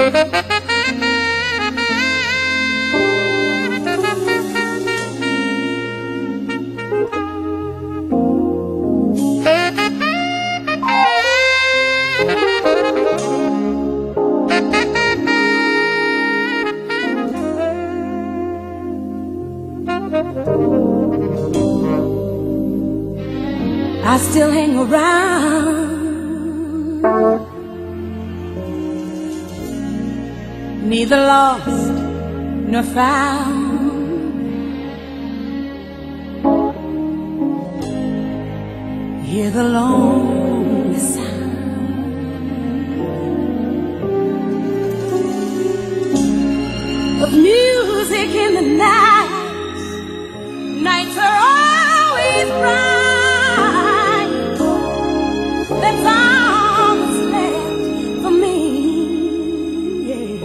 I still hang around, neither lost nor found. Hear the lonely sound of music in the night. Nights are always bright. That's all that's left for me, yeah.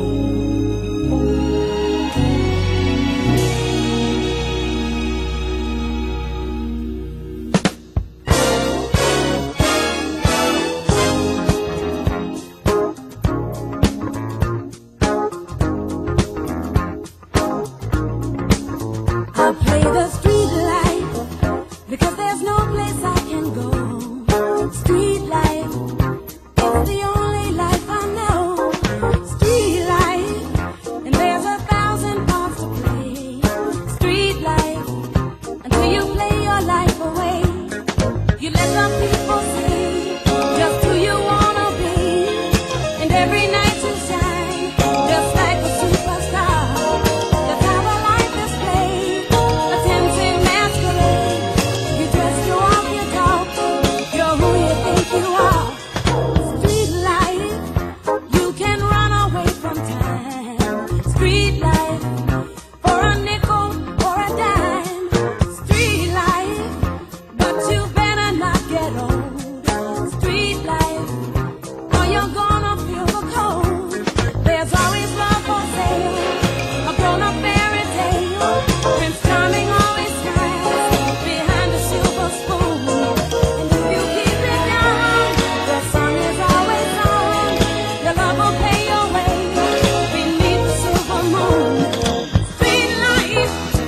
I play the street life because there's no place I can go. Street life is the only life I know. Street life, and there's 1,000 parts to play. Street life, until you play your life away. You let some people say just who you wanna be, and every night you shine just like a superstar. That's how the life is played, a tempting masquerade. You dress, you walk, you talk, you're who you think you are. Street life, you can run away from time. Street life, for a nickel or a dime. Street life, but you better not get old. Street life, or you're gonna feel the cold. There's always love for sale, a grown-up fairy tale. Prince Charming always smiles behind a silver spoon. And if you keep it down, the sun is always on. Your love will pay your way beneath the silver moon. Street life,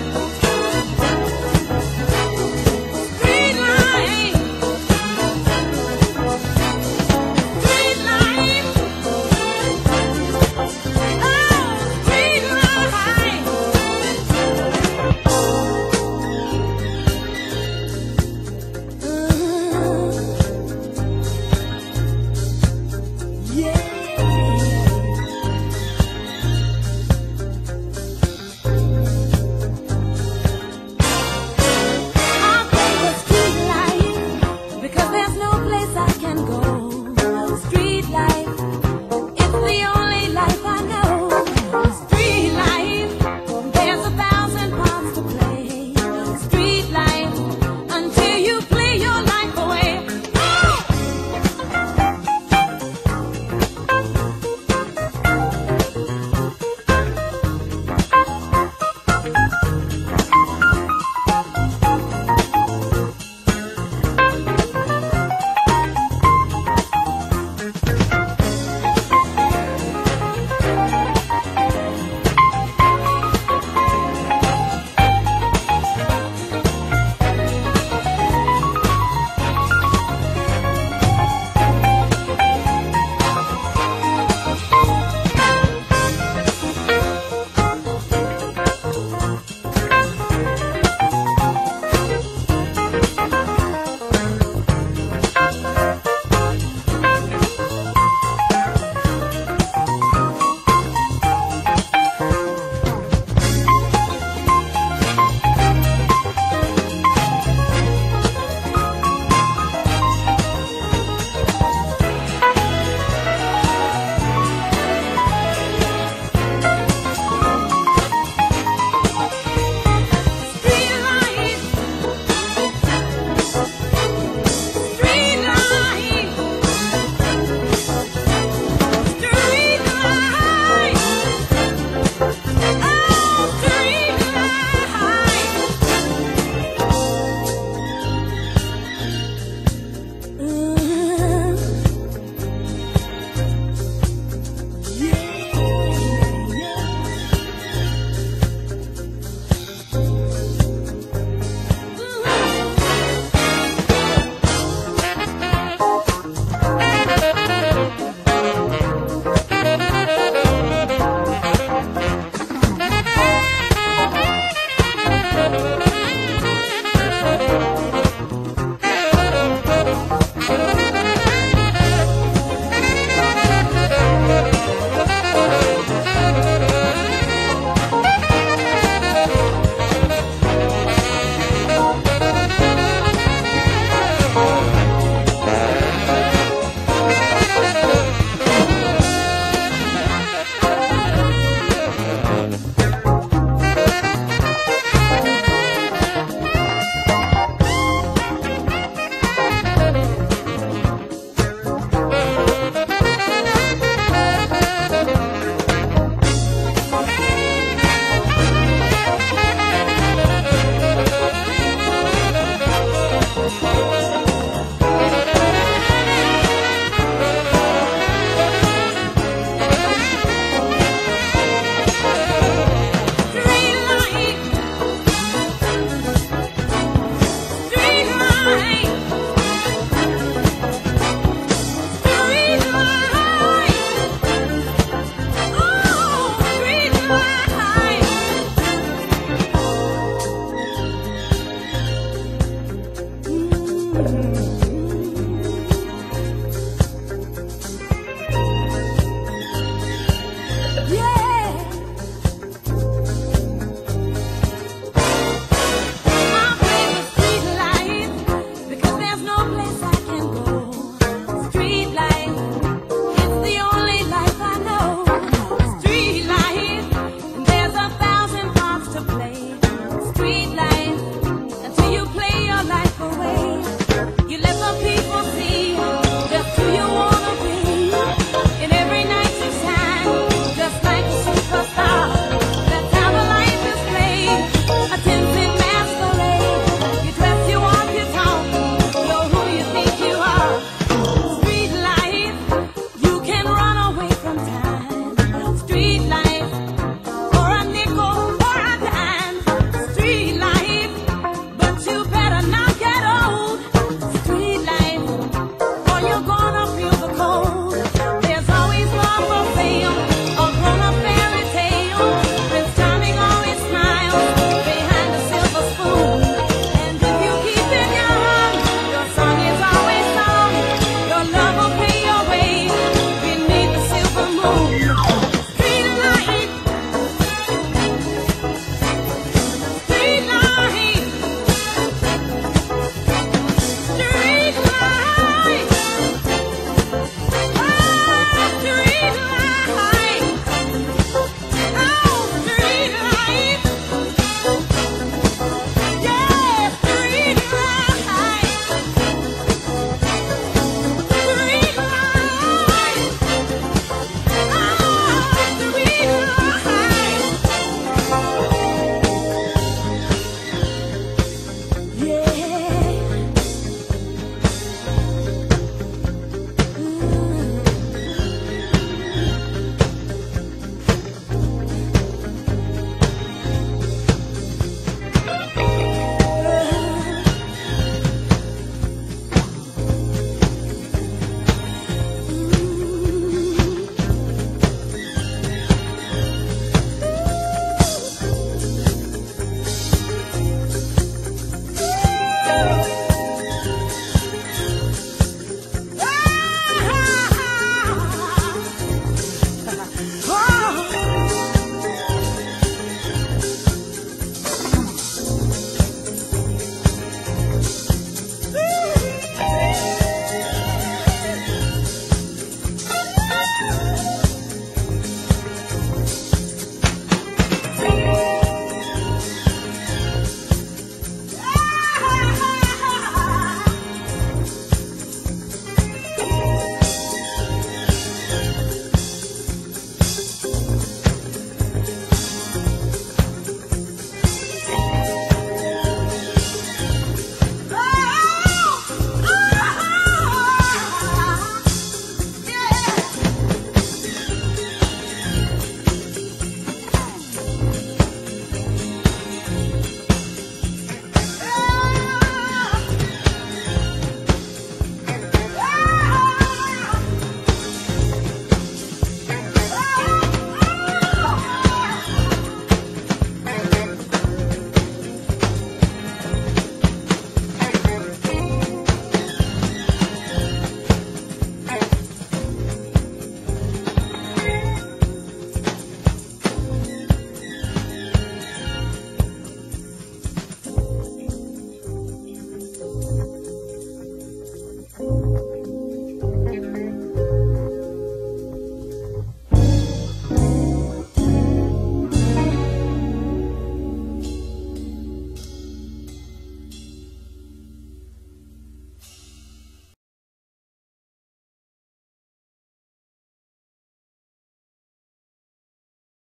street life, street life, oh, street life. Yeah. I play the street life because there's no place I can go.